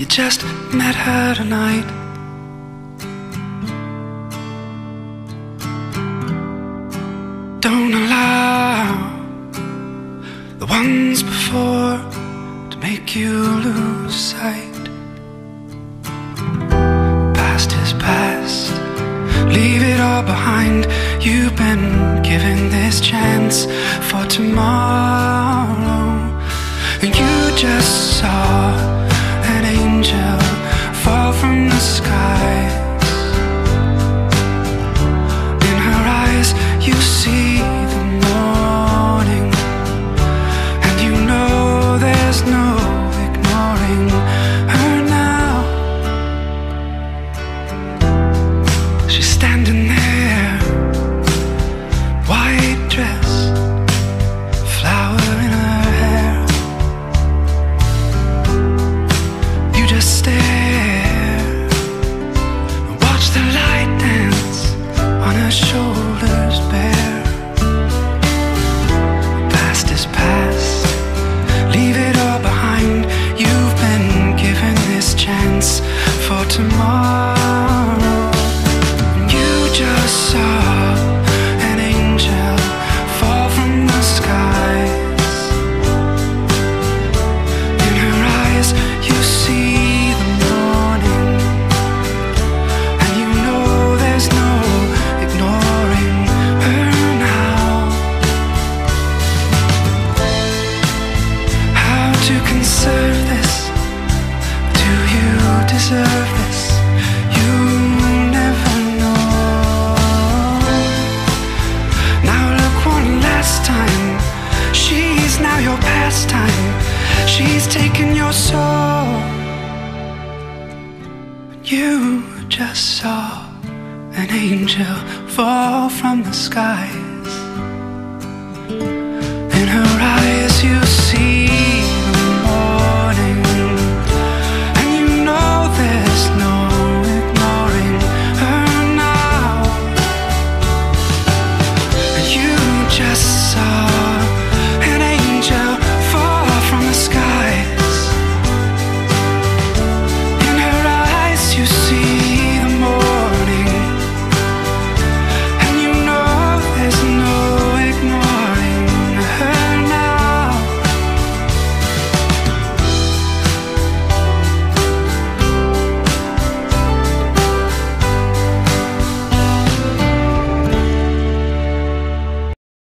You just met her tonight. Don't allow the ones before to make you lose sight. Past is past, leave it all behind. You've been given this chance for tomorrow, and you just saw an angel fall from the skies. In her eyes you see the morning, and you know there's no ignoring her now. She's standing there, white dress, flower in her hair. You just stare and watch the light dance on her shoulders bare. Past is past, leave it all behind. You've been given this chance for tomorrow, and you just saw an angel fall from the skies. In her eyes you see the morning, and you know there's no ignoring her now. How to conserve this? Do you deserve this? You never know. Now look one last time. She's now your pastime. She's taken your soul. You just saw an angel fall from the sky.